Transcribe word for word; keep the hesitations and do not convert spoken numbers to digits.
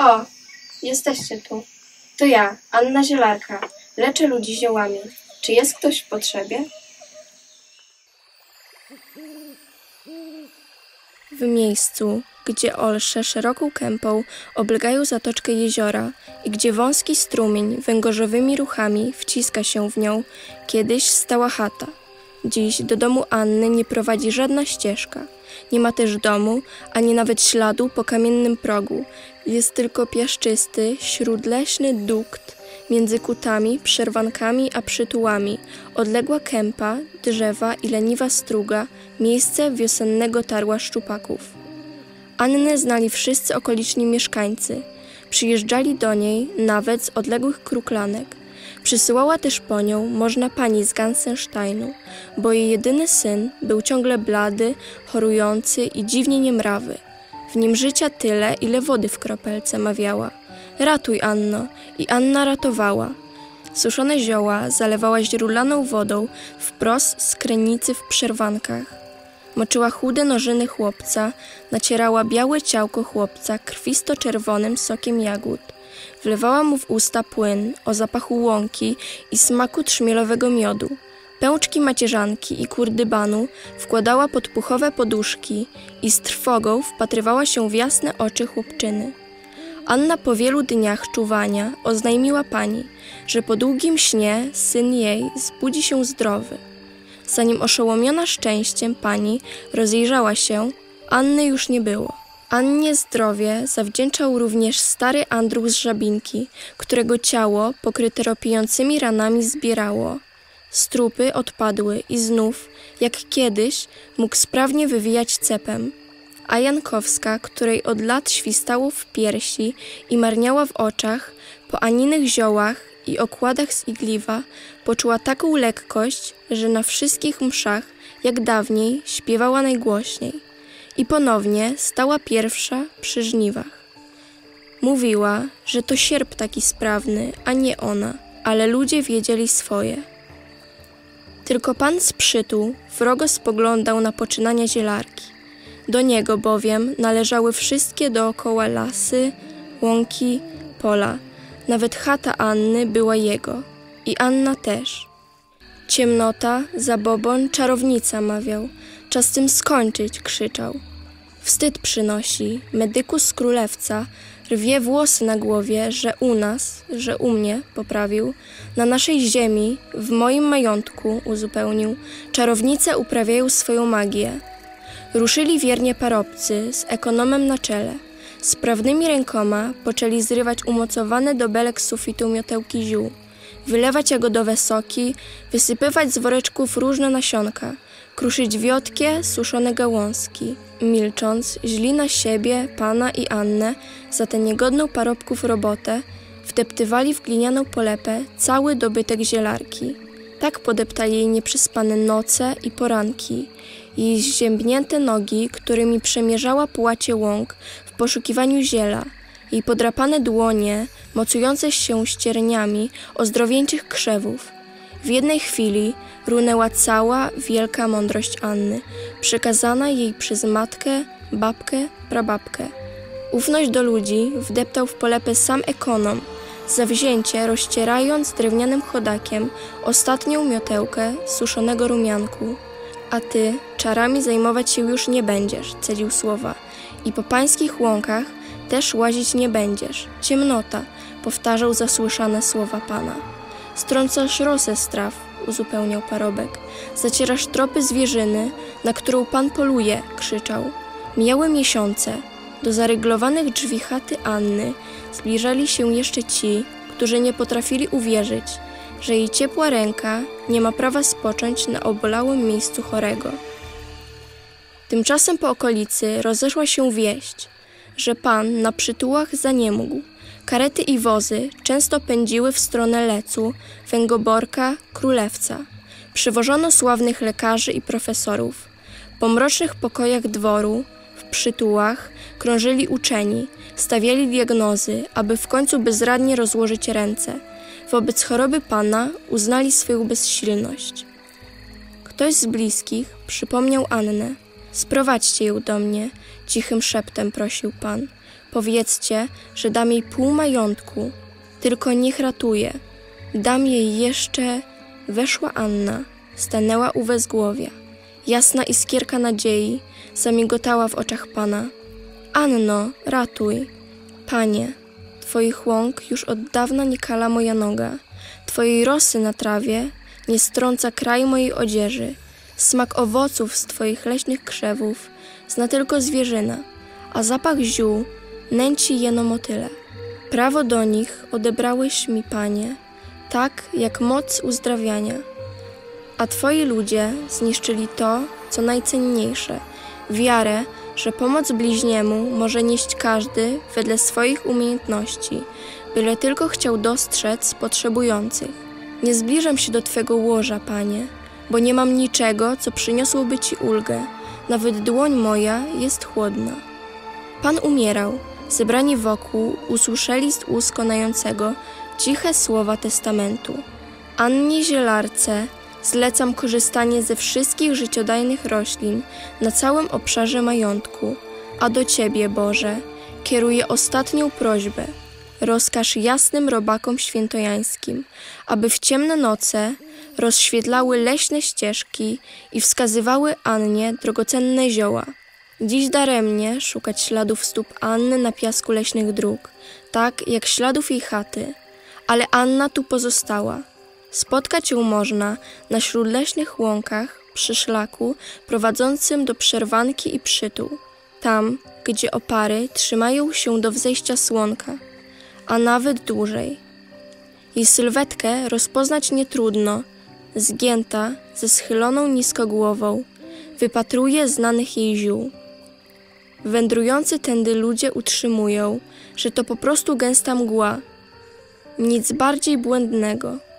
O, jesteście tu. To ja, Anna Zielarka. Leczę ludzi ziołami. Czy jest ktoś w potrzebie? W miejscu, gdzie olsze szeroką kępą oblegają zatoczkę jeziora i gdzie wąski strumień węgorzowymi ruchami wciska się w nią, kiedyś stała chata. Dziś do domu Anny nie prowadzi żadna ścieżka. Nie ma też domu, ani nawet śladu po kamiennym progu. Jest tylko piaszczysty, śródleśny dukt między kutami, przerwankami a przytułami, odległa kępa, drzewa i leniwa struga, miejsce wiosennego tarła szczupaków. Annę znali wszyscy okoliczni mieszkańcy. Przyjeżdżali do niej nawet z odległych kruklanek. Przysyłała też po nią można pani z Gansensteinu, bo jej jedyny syn był ciągle blady, chorujący i dziwnie niemrawy. W nim życia tyle, ile wody w kropelce, mawiała. Ratuj, Anno. I Anna ratowała. Suszone zioła zalewała źródlaną wodą wprost z krenicy w przerwankach. Moczyła chude nożyny chłopca, nacierała białe ciałko chłopca krwisto-czerwonym sokiem jagód. Wlewała mu w usta płyn o zapachu łąki i smaku trzmielowego miodu. Pęczki macierzanki i kurdybanu wkładała pod puchowe poduszki i z trwogą wpatrywała się w jasne oczy chłopczyny. Anna po wielu dniach czuwania oznajmiła pani, że po długim śnie syn jej zbudzi się zdrowy. Zanim oszołomiona szczęściem pani rozejrzała się, Anny już nie było. Annie zdrowie zawdzięczał również stary Andruch z Żabinki, którego ciało pokryte ropiejącymi ranami zbierało. Strupy odpadły i znów, jak kiedyś, mógł sprawnie wywijać cepem. A Jankowska, której od lat świstało w piersi i marniała w oczach, po Aninych ziołach i okładach z igliwa, poczuła taką lekkość, że na wszystkich mszach, jak dawniej, śpiewała najgłośniej. I ponownie stała pierwsza przy żniwach. Mówiła, że to sierp taki sprawny, a nie ona, ale ludzie wiedzieli swoje. Tylko pan z przytuł wrogo spoglądał na poczynania zielarki. Do niego bowiem należały wszystkie dookoła lasy, łąki, pola. Nawet chata Anny była jego. I Anna też. Ciemnota, zabobon, czarownica, mawiał. Czas tym skończyć, krzyczał. Wstyd przynosi, medykus z królewca, rwie włosy na głowie, że u nas, że u mnie, poprawił, na naszej ziemi, w moim majątku, uzupełnił, czarownice uprawiają swoją magię. Ruszyli wiernie parobcy z ekonomem na czele. Sprawnymi rękoma poczęli zrywać umocowane do belek sufitu miotełki ziół, wylewać jagodowe soki, wysypywać z woreczków różne nasionka, kruszyć wiotkie, suszone gałązki. Milcząc, źli na siebie, pana i Annę za tę niegodną parobków robotę, wdeptywali w glinianą polepę cały dobytek zielarki. Tak podeptali jej nieprzespane noce i poranki, jej zziębnięte nogi, którymi przemierzała połacie łąk w poszukiwaniu ziela, jej podrapane dłonie, mocujące się ścierniami ozdrowieńczych krzewów. W jednej chwili runęła cała wielka mądrość Anny, przekazana jej przez matkę, babkę, prababkę. Ufność do ludzi wdeptał w polepę sam ekonom, zawzięcie rozcierając drewnianym chodakiem ostatnią miotełkę suszonego rumianku. A ty czarami zajmować się już nie będziesz, cedził słowa, i po pańskich łąkach też łazić nie będziesz. Ciemnota, powtarzał zasłyszane słowa pana. Strącasz rosę z traw, uzupełniał parobek. Zacierasz tropy zwierzyny, na którą pan poluje, krzyczał. Mijały miesiące. Do zaryglowanych drzwi chaty Anny zbliżali się jeszcze ci, którzy nie potrafili uwierzyć, że jej ciepła ręka nie ma prawa spocząć na obolałym miejscu chorego. Tymczasem po okolicy rozeszła się wieść, że pan na przytułach zaniemógł. Karety i wozy często pędziły w stronę Lecu, Węgoborka, Królewca. Przywożono sławnych lekarzy i profesorów. Po mrocznych pokojach dworu, w przytułach, krążyli uczeni, stawiali diagnozy, aby w końcu bezradnie rozłożyć ręce. Wobec choroby pana uznali swoją bezsilność. Ktoś z bliskich przypomniał Annę. Sprowadźcie ją do mnie, cichym szeptem prosił Pan. Powiedzcie, że dam jej pół majątku, tylko niech ratuje. Dam jej jeszcze... Weszła Anna, stanęła u wezgłowia. Jasna iskierka nadziei zamigotała w oczach Pana. Anno, ratuj! Panie, Twoich łąk już od dawna nie kala moja noga. Twojej rosy na trawie nie strąca kraj mojej odzieży. Smak owoców z Twoich leśnych krzewów zna tylko zwierzyna, a zapach ziół nęci jeno motyle. Prawo do nich odebrałeś mi, Panie, tak jak moc uzdrawiania. A Twoi ludzie zniszczyli to, co najcenniejsze, wiarę, że pomoc bliźniemu może nieść każdy wedle swoich umiejętności, byle tylko chciał dostrzec potrzebujących. Nie zbliżam się do Twego łoża, Panie, bo nie mam niczego, co przyniosłoby Ci ulgę. Nawet dłoń moja jest chłodna. Pan umierał. Zebrani wokół usłyszeli z ust konającego ciche słowa testamentu. Annie Zielarce zlecam korzystanie ze wszystkich życiodajnych roślin na całym obszarze majątku, a do Ciebie, Boże, kieruję ostatnią prośbę. Rozkaż jasnym robakom świętojańskim, aby w ciemne noce rozświetlały leśne ścieżki i wskazywały Annie drogocenne zioła. Dziś daremnie szukać śladów stóp Anny na piasku leśnych dróg, tak jak śladów jej chaty, ale Anna tu pozostała. Spotkać ją można na śródleśnych łąkach przy szlaku prowadzącym do przerwanki i przytuł, tam, gdzie opary trzymają się do wzejścia słonka, a nawet dłużej. Jej sylwetkę rozpoznać nietrudno, zgięta, ze schyloną nisko głową, wypatruje znanych jej ziół. Wędrujący tędy ludzie utrzymują, że to po prostu gęsta mgła. Nic bardziej błędnego.